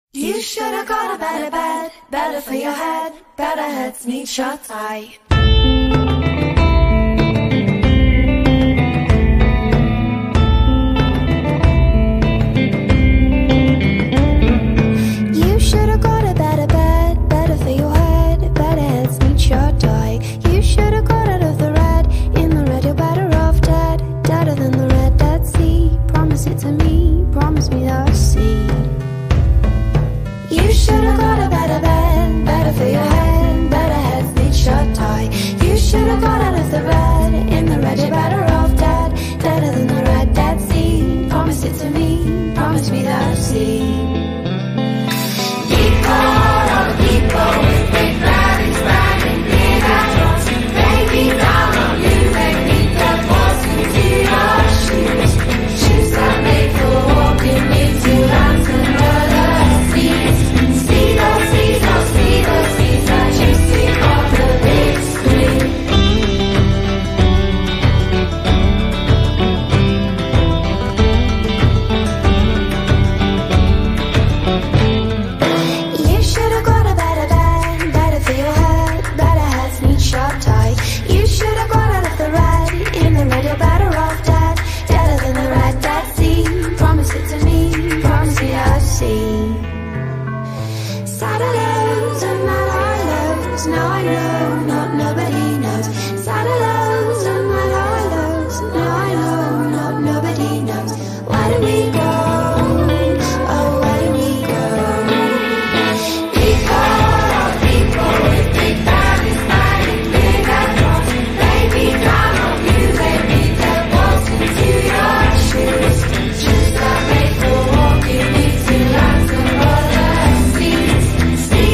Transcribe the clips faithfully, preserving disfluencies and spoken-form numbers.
You should've got a better bed, better for your head, better heads need shut eye. You should've got a better bed, better for your head, better heads need shut eye. You should've got out of the red, in the red you're better off dead, deader than the red Dead Sea. Promise it to me, promise me that I'll see. You should've got a better bed, better for your head, better heads need shut eye. You should've got out of the red, in the red you're better off dead, deader than the red Dead Sea. Promise it to me, promise me that I'll see. People, all the people with big bodies, riding big outlaws, they beat down on you, they beat the balls into your shoes. Shoes are made for walking into lands and other seas. See those, see those, see those seas that you see on the big screen. You should've got a better bed, better for your head, better heads need shut eye. You should've got out of the red, in the red you're better off dead, deader than the red Dead Sea. Promise it to me, promise me I'll see. Saddlelows and mad high lows, now I know, not nobody knows. Saddlelows and mad high lows, now I know, not nobody knows. Where do we go? Oh, where do we go? People, all people with big bodies, riding big outlaws, they beat down on you, they beat the balls into your shoes. Shoes are made for walking into lands and other seas. See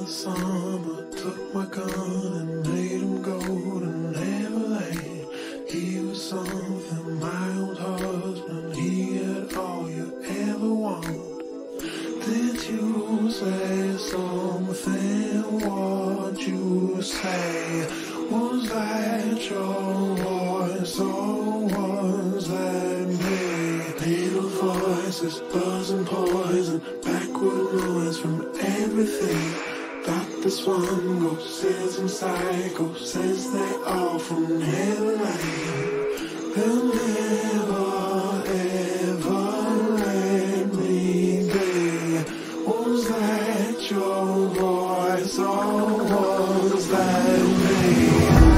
the summer, took my gun and made him go to Neverland. He was something, my old husband, he had all you ever want. Did you say something? What you say? Was that your voice or was that me? Little voices, buzzing poison, backward noise from everything. Doctor Swan goes, says and Psycho says they all from Neverland. They'll never ever let me be. Was that your voice or was that me?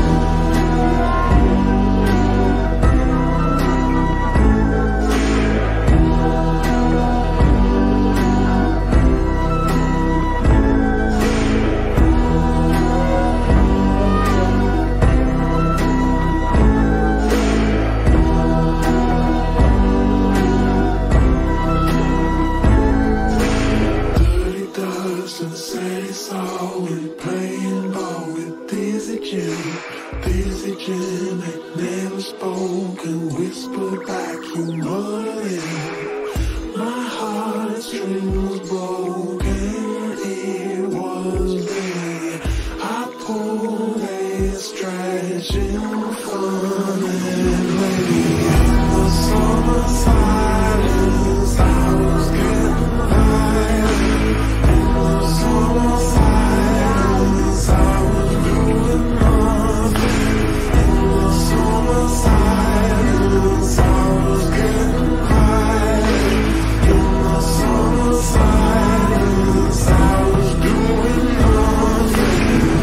Jim had never spoken, whispered back, you muttered. My heartstrings was broken, it was me. I pulled a stretching fun and lay in the summer silence. I was getting violent in the summer silence. I was doing nothing. Summer silence, I was getting violent. In the summer silence, I was doing nothing.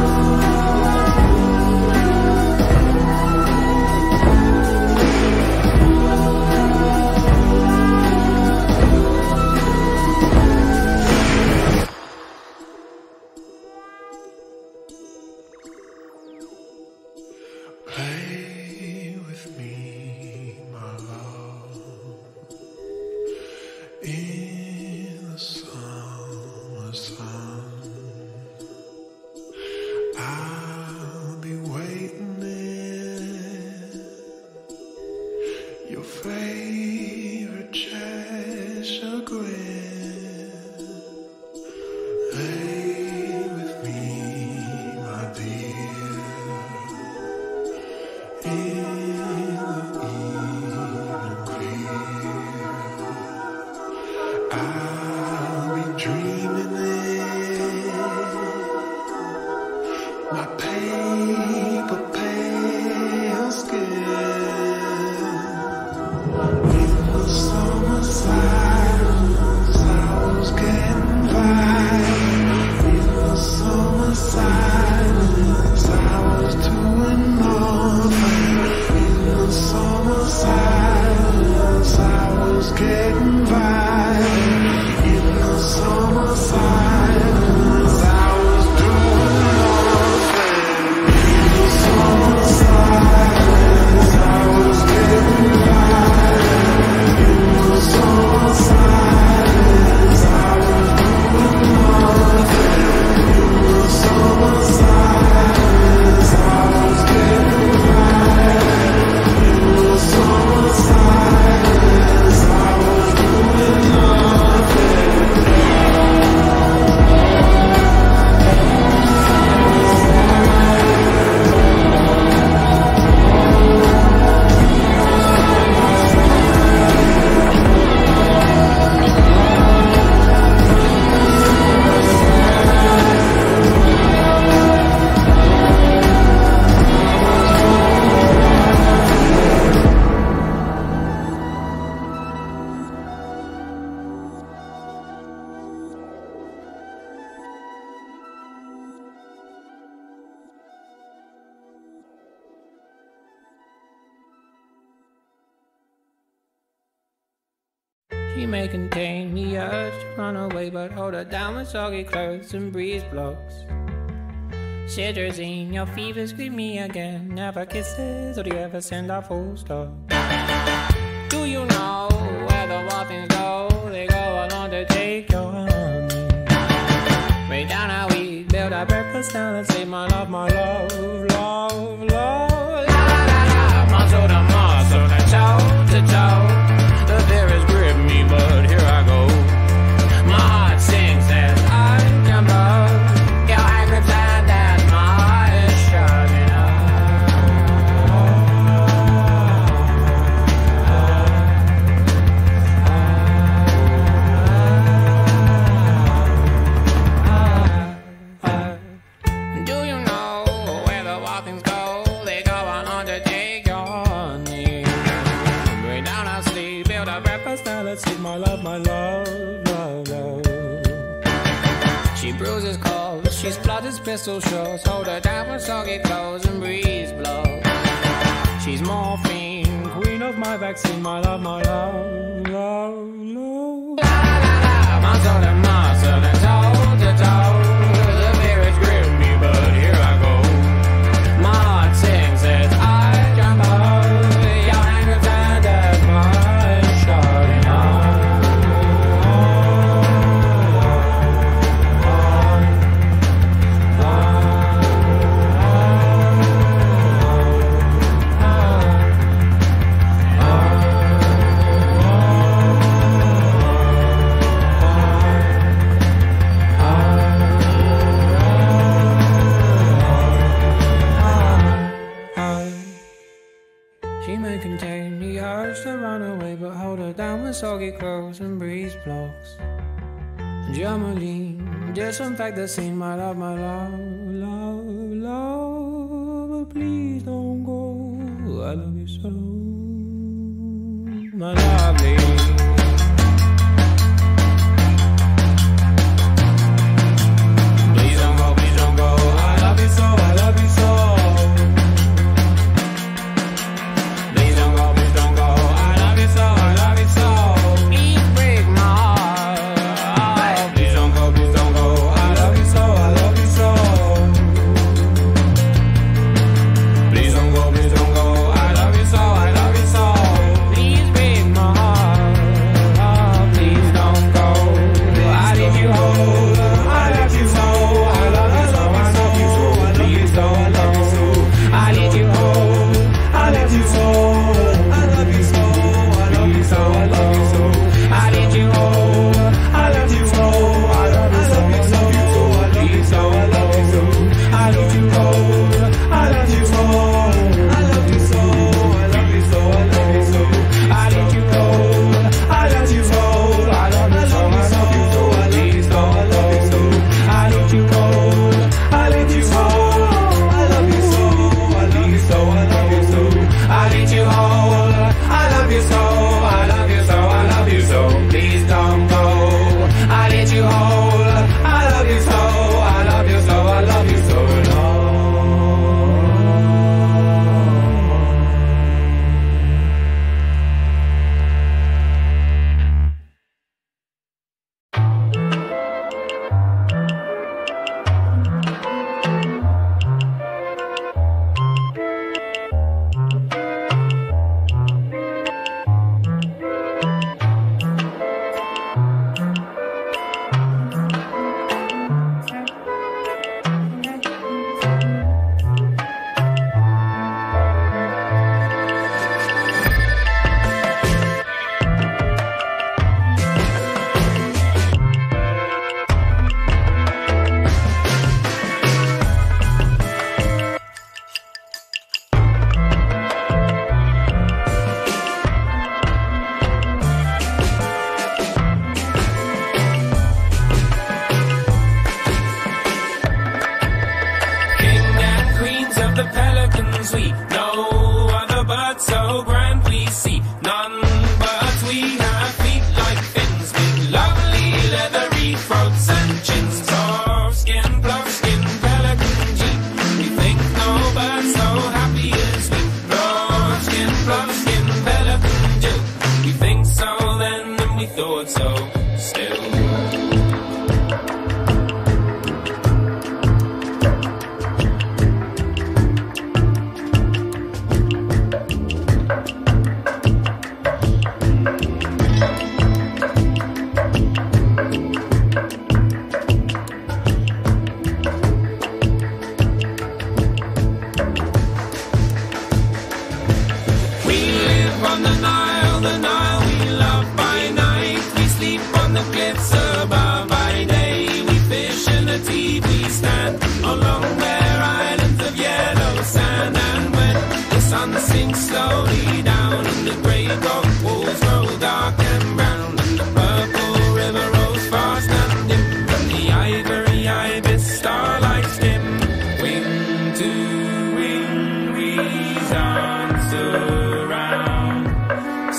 Play with me, my love, in the summer sun. I'll be waiting in your favorite Cheshire grin. Play with me, my dear, in the evening clear. I'll be dreaming in my paper pale skin. In the summer silence, I was getting violent. In the summer silence, I was doing nothing. In the summer silence, I was getting violent. In the summer silence, I was doing nothing. In the summer silence, I was getting violent. In the summer silence, I was doing nothing. In the summer silence, I was getting violent. In the summer silence, I was doing nothing. She may contain the urge to run away, but hold her down with soggy clothes and breeze blocks. Cetirizine, your fevers greet me again. Never kisses, or do you ever send a full stop? Do you know where the muffins go? They go along to take your honey. Way down how we breakfast now, let's say my love, my love, love, love. La la la la, muscle to muscle, to toe to toe. The fear has gripped me, but here I go. My heart sings as I jump up. Your angry time that my heart is shutting up. Do you know where the wild things go? They go on on to take your name. Bring down our sleep, build a breakfast now, let's eat my love, my love, love, love. She bruises calls, she splutters pistol shots. Hold her down when soggy clothes and breeze blows. She's morphine, queen of my vaccine, my love, my love, love, love. La la la, muscle to muscle and toe to toe. The fear has gripped me, but here I go. My heart sings as I jump up. Your anger turned as my eyes shutting up. She may contain the urge to run away, but hold her down with soggy clothes and breeze blocks. Germaline, disinfect the scene, my love, my love, love, love. But please don't go, I love you so, my lovely. Please don't go, please don't go, I love you so, I love you so. Please don't go, please don't go, I love you so, I love you so. Please break my heart. Please don't go, please don't go, I love you so, I love you so. Please don't go, please don't go, I love you so, I love you so. Please break my heart. Please don't go, I need you hold. I love you so, I love you so, I love you so. Please don't go, I need you hold. I love you so, I love you so, I love you so, I love you so. I need you hold. I love you so, I love you so, I love you so, I love you so, I love you so. I need you hold. I love you so, I love you so, I love you so, I love you so. I need you hold. I love you so, I love you so, I love you so, I love you so, I love you so. I need you hold. I love you so, I love you so, I love you so, I love you so. I need you hold. I love you so, I love you so, I love you so. Please don't go. I need you hold. I love you so, I love you so, I love you so. No.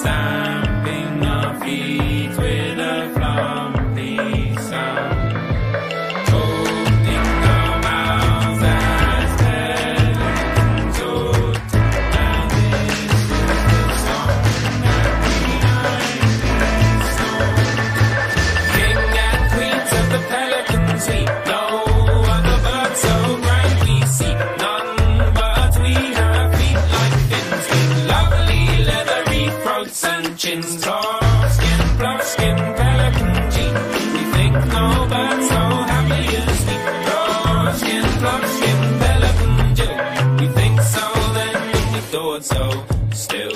stamping our feet with a flumpy sound, opening our mouths as pelicans ought, and this is the song that we like this song. King and queens of the pelicans we know, other birds so bright we see none, but we have feet like fins with lovely leathery throats and chins. Soft skin, bluff skin, pelican jean. We think no bird so happy as we. Soft skin, bluff skin, pelican Jill. We think so then, we thought so still.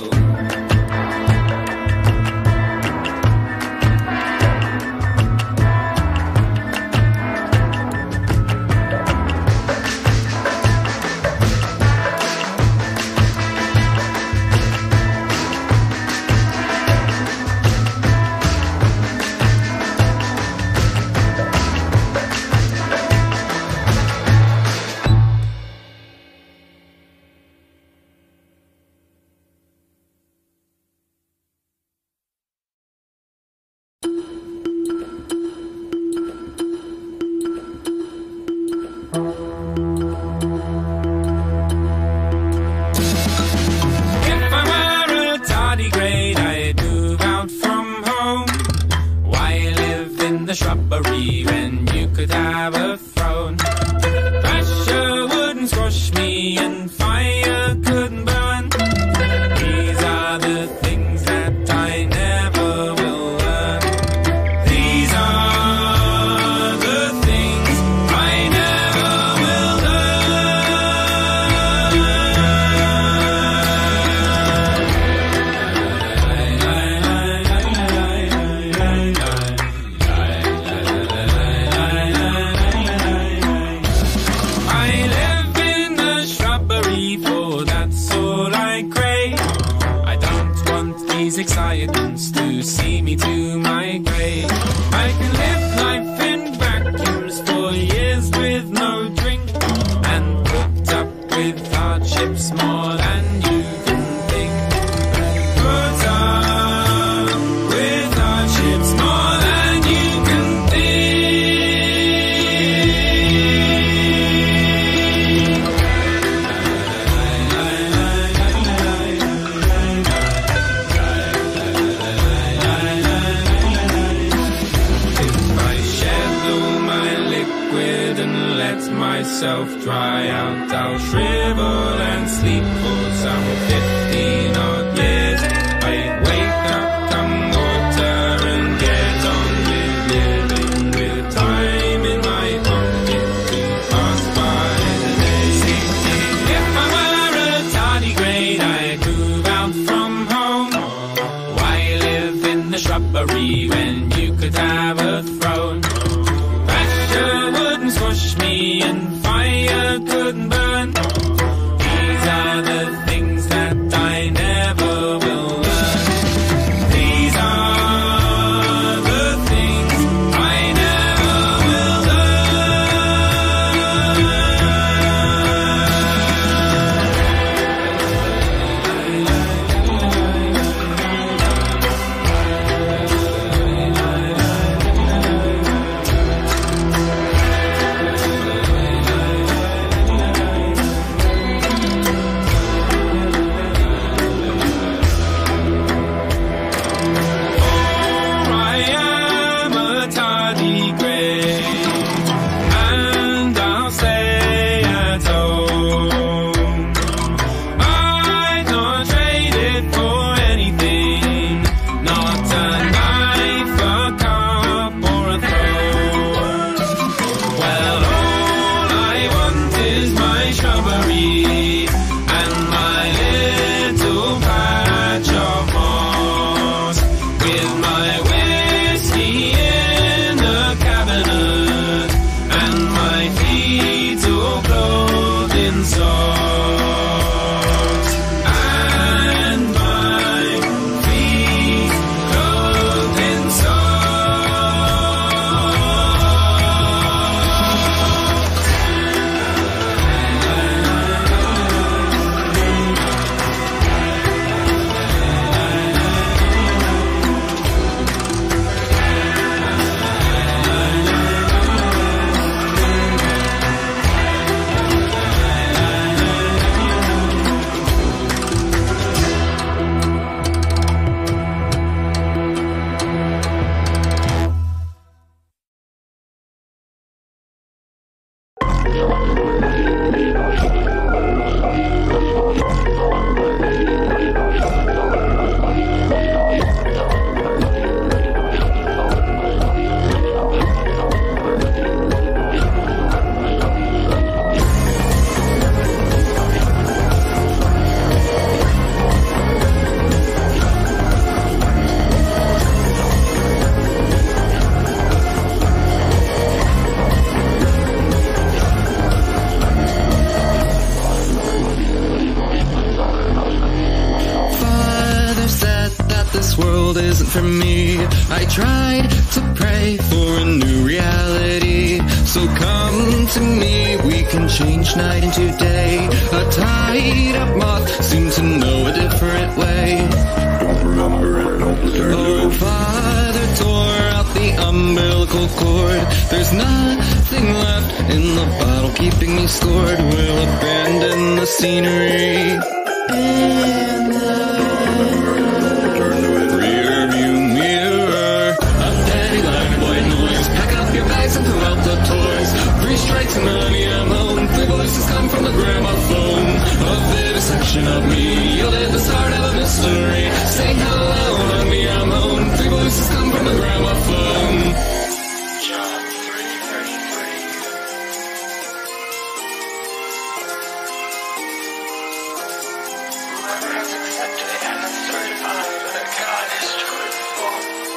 If I were a tardigrade, I'd move out from home. Why live in the shrubbery when you could have a throne? Pressure wouldn't squash me and fire couldn't burn. These are the things that I never will learn. These are the things I never will I live in the shrubbery, for that's all I crave. I don't want these excitements to see me to my grave. I can live life in vacuums for years with no drink, and put up with hardships more than you can think. Put up with hardships more than you can think. If I shed all my liquid and let myself dry out, I'll shrivel and sleep for some fifteen odd years. I wake up, come water, and get on with living with time in my pocket to pass by the days. If I were a tardigrade, I'd move out from home. Why live in the shrubbery when you could have a throne? Pressure wouldn't squash me and fire couldn't burn. These are the things that I never will learn. These are the things I never will learn. this world isn't for me. I tried to pray for a new reality. So come to me, we can change night into day. A tied up moth seems to know a different way. Don't remember it, don't return to Oh, it. Father tore out the umbilical cord. There's nothing left in the bottle keeping me scored. We'll abandon the scenery in the Return to it. rear view mirror. A dandelion white noise. Pack up your bags and throw out the toys. Three strikes and honey, I'm home. Three voices come from the gramophone. A vivisection of me yielded the start of a mystery. Say hello, honey, I'm home. Three voices come from the gramophone. John three thirty-three. Whoever has accepted and is certified that God is truthful.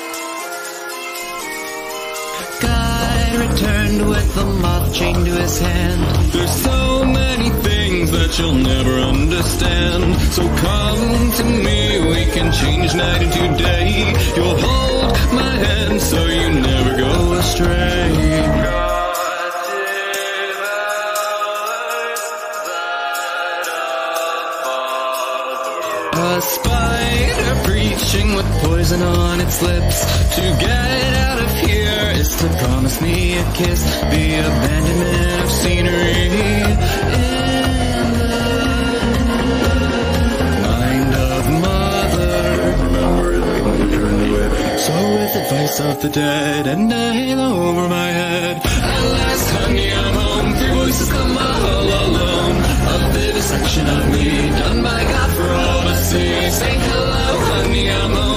God returned with the moth chained to his hand. There's so many things that you'll never understand. So come to me, we can change night into day. You'll hold my hand so you never go astray. God did A spider preaching with poison on its lips. To get out of here is to promise me a kiss. The abandonment of scenery in the mind of mother. Remember it, don't return to it. So with advice of the dead and a halo over my head, at last, honey, I'm home. Three voices come all alone. A vivisection of me done by God for all to see. Say hello, honey, I'm home.